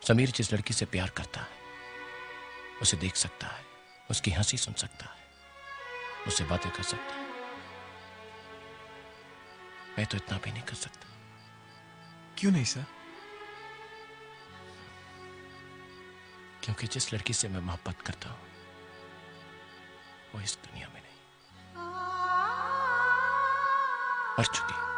समीर जिस लड़की से प्यार करता है उसे देख सकता है, उसकी हंसी सुन सकता है, उससे बातें कर सकता है। मैं तो इतना भी नहीं कर सकता। क्यों नहीं सर? क्योंकि जिस लड़की से मैं मोहब्बत करता हूं वो इस दुनिया में नहीं, मर चुकी है।